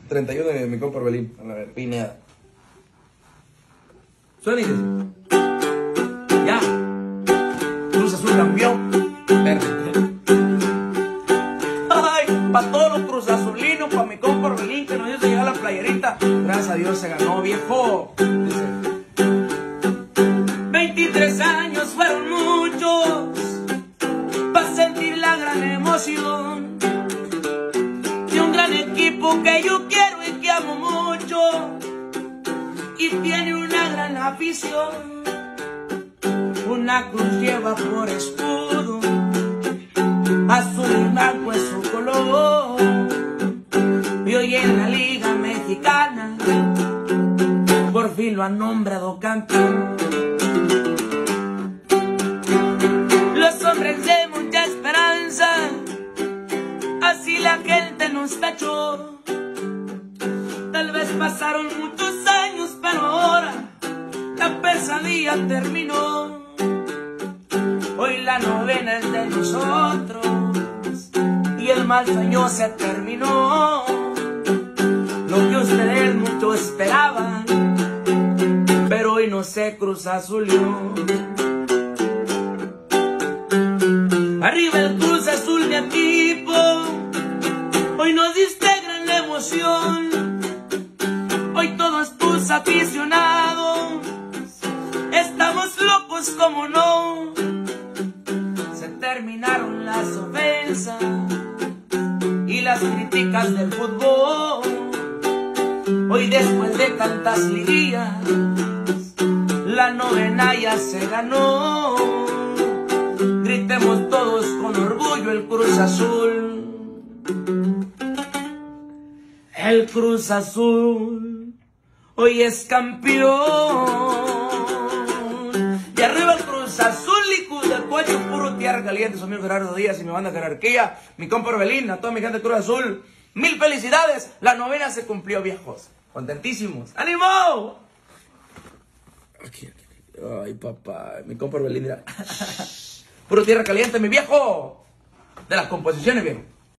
31 de mi compa Orbelín. A ver, Pineda. Suena y dice. Ya. Cruz Azul campeón. Verde. Ay, para todos los Cruz Azulinos, para mi compa Orbelín, que nos hizo llegar la playerita. Gracias a Dios se ganó, viejo. Dice. 23 años fueron muchos para sentir la gran emoción de un gran equipo que yo quiero y que amo mucho y tiene una gran afición. Una cruz lleva por escudo, azul y blanco es su color, y hoy en la Liga Mexicana por fin lo han nombrado campeón. Los hombres de mucha esperanza, así la gente nos tachó. Tal vez pasaron muchos años, pero ahora la pesadilla terminó. Hoy la novena es de nosotros y el mal sueño se terminó. Lo que ustedes mucho esperaban, pero hoy no se Cruz Azulió. Arriba el Cruz Azul, mi equipo, hoy nos diste gran emoción. Hoy todos tus aficionados estamos locos como no. Se terminaron las ofensas y las críticas del fútbol. Hoy después de tantas liguillas, la novena ya se ganó. Gritemos todos con orgullo el Cruz Azul. El Cruz Azul hoy es campeón. Y arriba el Cruz Azul, licus del cuello, puro tierra caliente. Soy mi Gerardo Díaz y mi banda Jerarquía. Mi compa Orbelín, a toda mi gente de Cruz Azul. 1000 felicidades. La novena se cumplió, viejos. Contentísimos. ¡Ánimo! Aquí. Ay, papá. Mi compa Orbelín, mira. Puro tierra caliente, mi viejo. De las composiciones, viejo.